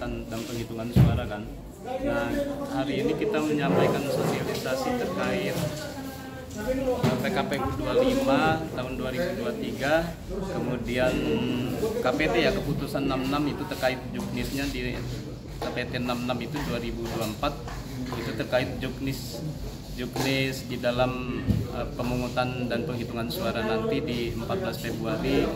pemungutan dan penghitungan suara kan. Nah, hari ini kita menyampaikan sosialisasi terkait PKPU 25 tahun 2023, kemudian KPT ya, keputusan 66 itu terkait juknisnya di KPT 66 itu 2024, itu terkait juknis di dalam pemungutan dan penghitungan suara nanti di 14 Februari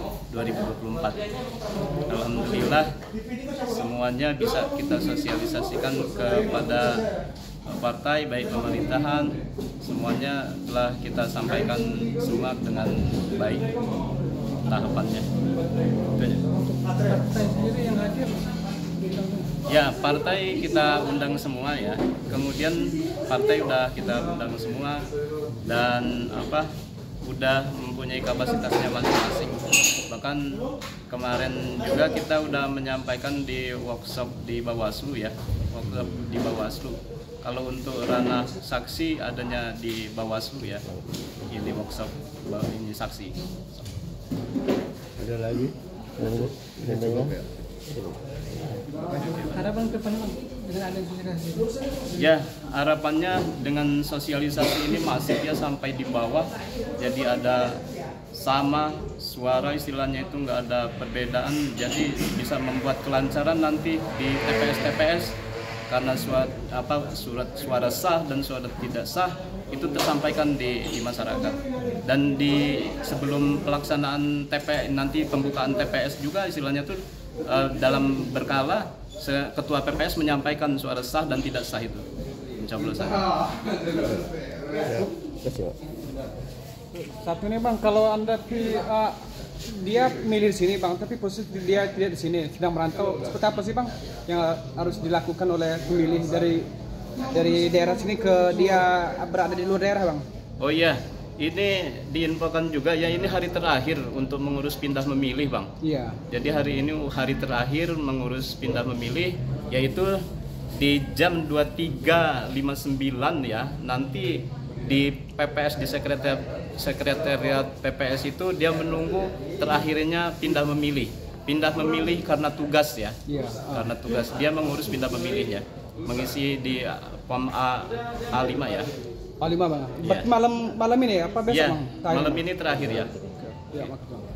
2024. Alhamdulillah semuanya bisa kita sosialisasikan kepada partai, baik pemerintahan, semuanya telah kita sampaikan semua dengan baik tahapannya. Partai sendiri yang hadir? Ya, partai kita undang semua ya. Kemudian partai udah kita undang semua dan udah mempunyai kapasitasnya masing-masing. Bahkan kemarin juga kita udah menyampaikan di workshop di Bawaslu ya, Kalau untuk ranah saksi adanya di Bawaslu ya, ini workshop ini saksi. Ada lagi? Harapan ke depan dengan ada sosialisasi? Ya, harapannya dengan sosialisasi ini masifnya sampai di bawah, jadi ada sama suara, istilahnya itu nggak ada perbedaan, jadi bisa membuat kelancaran nanti di TPS karena surat suara sah dan suara tidak sah itu tersampaikan di masyarakat. Dan di sebelum pelaksanaan TPS nanti, pembukaan TPS juga istilahnya tuh dalam berkala ketua PPS menyampaikan suara sah dan tidak sah itu pencoblosan. Satu ini Bang, kalau Anda dia milih di sini Bang, tapi posisi dia tidak di sini, sedang merantau, seperti apa sih Bang yang harus dilakukan oleh pemilih dari daerah sini ke dia berada di luar daerah Bang? Oh iya, ini diinfokan juga ya, ini hari terakhir untuk mengurus pindah memilih Bang. Iya. Jadi hari ini hari terakhir mengurus pindah memilih, yaitu di jam 23.59 ya, nanti di PPS, di sekretariat PPS itu dia menunggu terakhirnya pindah memilih karena tugas ya. Iya. Karena tugas dia mengurus pindah memilihnya, mengisi di POM A5 ya. A5 Bang. Ya. Malam ini ya, apa besok Ya, Bang? malam ini terakhir ya. Ya, maksudnya.